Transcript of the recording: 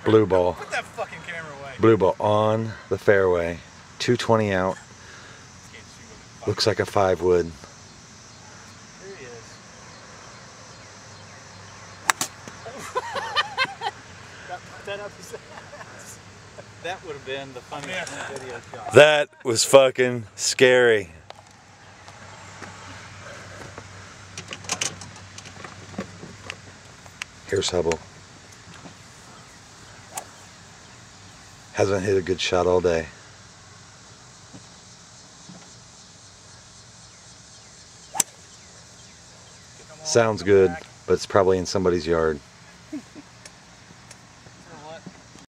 Blue ball. Put that fucking camera away. Blue ball on the fairway. 220 out. Looks like a 5 wood. There he is. that up his ass. That would have been the funniest video shot. That was fucking scary. Here's Hubble. Hasn't hit a good shot all day. Sounds good, but it's probably in somebody's yard.